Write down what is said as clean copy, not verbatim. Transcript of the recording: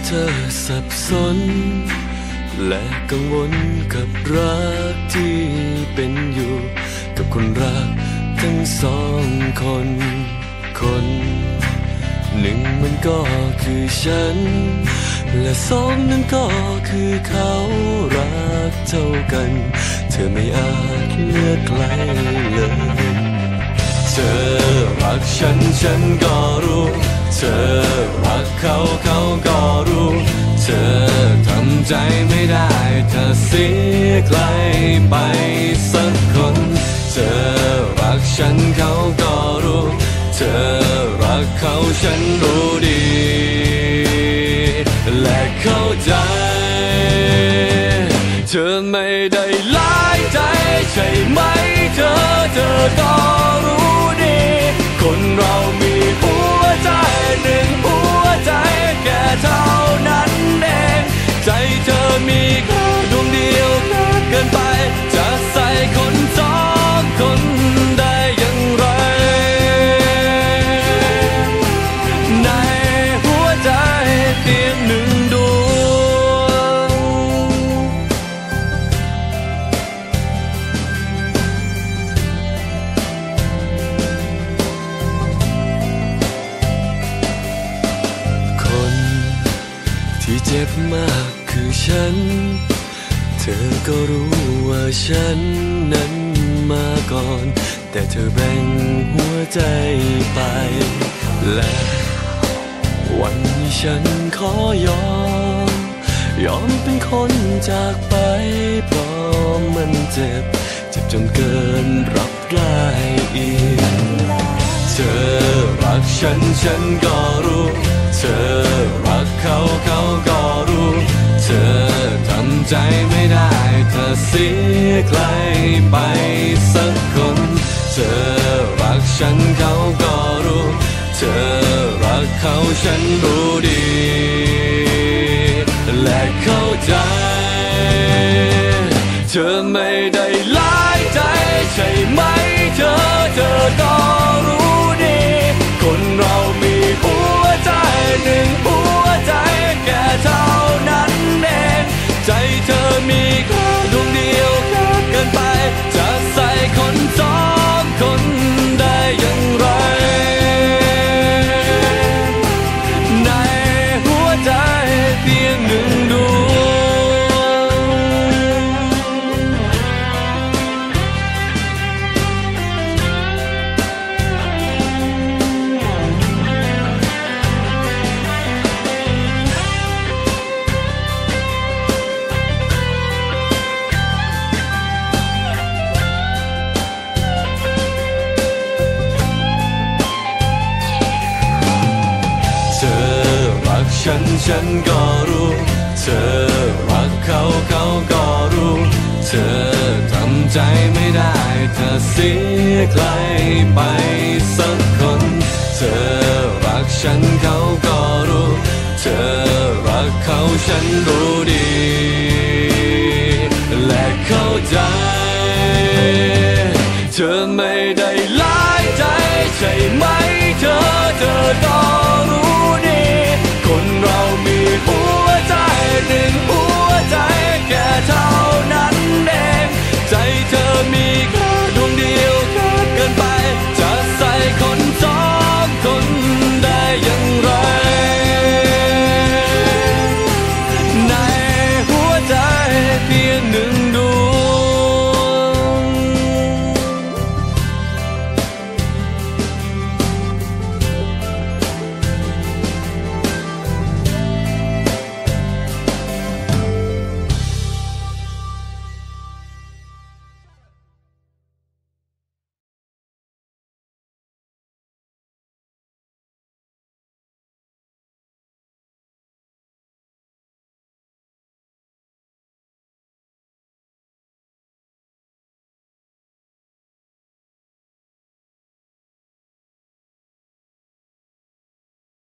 เธอสับสนและกังวลกับรักที่เป็นอยู่กับคนรักทั้งสองคนคนหนึ่งมันก็คือฉันและสองนั้นก็คือเขารักเท่ากันเธอไม่อาจเลือกใครเลยเธอรักฉันฉันก็รู้เธอรักเขาเขาก็รู้เธอทำใจไม่ได้ถ้าเสียใครไปสักคนเธอรักฉันเขาก็รู้เธอรักเขาฉันรู้ดีและเข้าใจเธอไม่ได้หลายใจใช่ไหมเธอก็รู้ดีคนเรามีหัวใจหนึ่งหัวใจแค่เท่านั้นเองใจเธอมีแค่ดวงเดียวแค่เกินไปจะใส่คนสองคนได้อย่างไรในหัวใจเพียงหนึ่งดวงคนที่เจ็บมากคือฉันเธอก็รู้ว่าฉันนั้นมาก่อนแต่เธอแบ่งหัวใจไปและวันนี้ฉันขอยอมเป็นคนจากไปเพราะมันเจ็บจนเกินรับได้อีกเธอรักฉันฉันก็รู้เธอรักเขาเขาก็รู้เธอทำใจไม่ได้ถ้าเสียใครไปสักคนเธอรักฉันเขาก็รู้เธอรักเขาฉันรู้ดีและเข้าใจเธอไม่ได้หลายใจใช่ไหมเธอก็รู้ดีคนเรามีหัวใจหนึ่งหัวใจแค่เท่านั้นเองใจเธอมีแค่ดวงเดียวแค่เกินไปจะใส่คนสองคนได้อย่างไรในหัวใจเพียงหนึ่งดวงฉันก็รู้เธอรักเขาเขาก็รู้เธอทำใจไม่ได้ถ้าเสียใครไปสักคนเธอรักฉันเขาก็รู้เธอรักเขาฉันรู้ดี